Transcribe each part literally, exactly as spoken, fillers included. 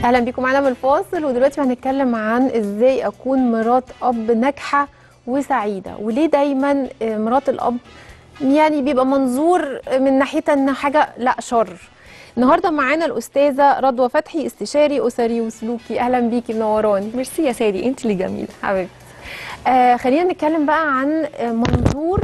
اهلا بيكم معانا من الفاصل، ودلوقتي هنتكلم عن ازاي اكون مرات اب ناجحه وسعيده، وليه دايما مرات الاب يعني بيبقى منظور من ناحيتها ان حاجه لا شر. النهارده معانا الاستاذه رضوى فتحي، استشاري اسري وسلوكي. اهلا بيكي، منوراني. ميرسي يا سادي، انت اللي جميله حبيبتي. آه خلينا نتكلم بقى عن منظور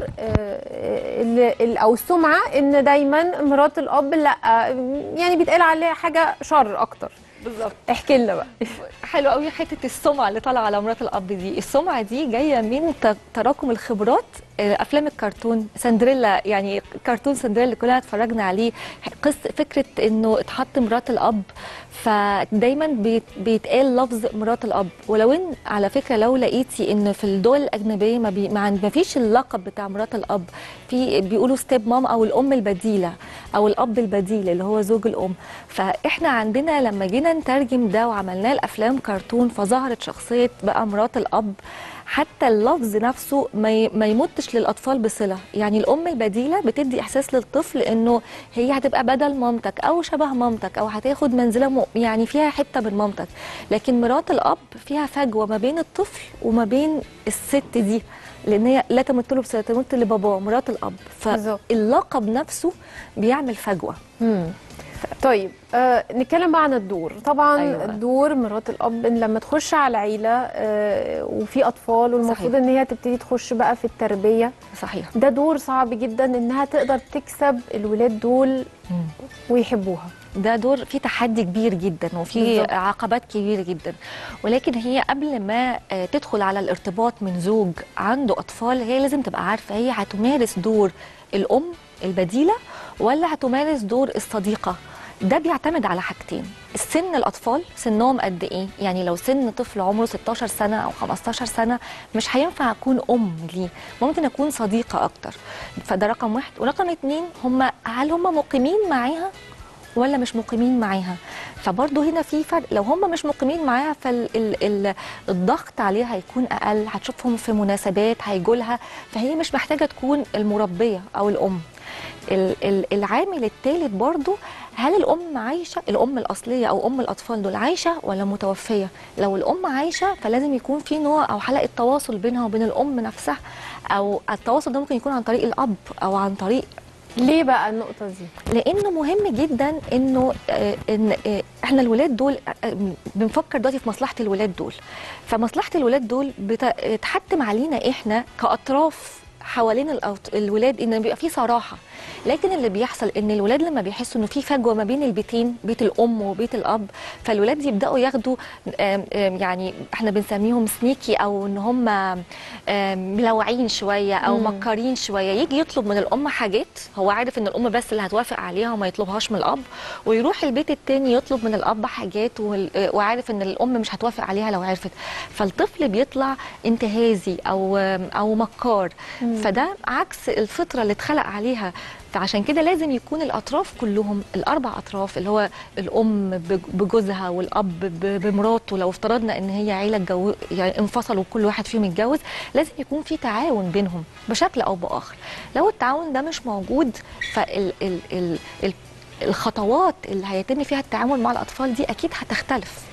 آه او السمعه ان دايما مرات الاب لا يعني بيتقال عليها حاجه شر اكتر. بالظبط. احكي لنا بقى. حلو قوي حته السمعه اللي طالعه على مرات الاب دي. السمعه دي جايه من تراكم الخبرات. افلام الكرتون سندريلا، يعني كرتون سندريلا اللي كلنا اتفرجنا عليه، قصه فكره انه اتحط مرات الاب، فدايما بيتقال لفظ مرات الاب. ولو ان على فكره لو لقيتي ان في الدول الاجنبيه ما, بي ما فيش اللقب بتاع مرات الاب، في بيقولوا ستيب مام او الام البديله او الاب البديل اللي هو زوج الام. فاحنا عندنا لما جينا نترجم ده وعملناه الافلام كرتون، فظهرت شخصيه بقى مرات الاب، حتى اللفظ نفسه ما يمتش للاطفال بصله. يعني الام البديله بتدي احساس للطفل انه هي هتبقى بدل مامتك او شبه مامتك او هتاخد منزله يعني فيها حته من مامتك. لكن مرات الاب فيها فجوه ما بين الطفل وما بين الست دي، لان هي لا تمت له بصله، تمت لباباه مرات الاب. فاللقب نفسه بيعمل فجوه. امم طيب آه نتكلم بقى عن الدور. طبعا أيوة. الدور مرات الاب إن لما تخش على عيله آه وفي اطفال، والمفروض ان هي تبتدي تخش بقى في التربيه. صحيح. ده دور صعب جدا انها تقدر تكسب الولاد دول مم. ويحبوها. ده دور فيه تحدي كبير جدا وفيه عقبات كبيره جدا، ولكن هي قبل ما تدخل على الارتباط من زوج عنده اطفال، هي لازم تبقى عارفه هي هتمارس دور الام البديله ولا هتمارس دور الصديقه. ده بيعتمد على حاجتين: السن، الاطفال سنهم قد ايه. يعني لو سن طفل عمره ستاشر سنه او خمستاشر سنه مش هينفع اكون ام ليه، ممكن اكون صديقه اكتر. فده رقم واحد. ورقم اتنين، هم هل هم مقيمين معاها ولا مش مقيمين معاها؟ فبرضه هنا في فرق. لو هم مش مقيمين معاها فالضغط عليها هيكون اقل، هتشوفهم في مناسبات، هيجولها، فهي مش محتاجه تكون المربيه او الام. العامل الثالث برضو، هل الام عايشه، الام الاصليه او ام الاطفال دول عايشه ولا متوفيه؟ لو الام عايشه فلازم يكون في نوع او حلقه تواصل بينها وبين الام نفسها، او التواصل ده ممكن يكون عن طريق الاب او عن طريق. ليه بقى النقطه دي؟ لانه مهم جدا انه ان احنا الولاد دول بنفكر دلوقتي في مصلحه الولاد دول، فمصلحه الولاد دول بتحتم علينا احنا كاطراف حوالين الولاد ان بيبقى في صراحه. لكن اللي بيحصل ان الولاد لما بيحسوا انه في فجوه ما بين البيتين، بيت الام وبيت الاب، فالولاد يبداوا ياخدوا يعني احنا بنسميهم سنيكي، او ان هم ملوعين شويه او مم. مكارين شويه. يجي يطلب من الام حاجات هو عارف ان الام بس اللي هتوافق عليها وما يطلبهاش من الاب، ويروح البيت التاني يطلب من الاب حاجات وعارف ان الام مش هتوافق عليها لو عرفت. فالطفل بيطلع انتهازي او او مكار. مم. فده عكس الفطره اللي اتخلق عليها. فعشان كده لازم يكون الاطراف كلهم، الاربع اطراف، اللي هو الام بجوزها والاب بمراته، لو افترضنا ان هي عيله جو يعني انفصلوا وكل واحد فيهم يتجوز، لازم يكون في تعاون بينهم بشكل او باخر. لو التعاون ده مش موجود، فالخطوات اللي هيتم فيها التعامل مع الاطفال دي اكيد هتختلف.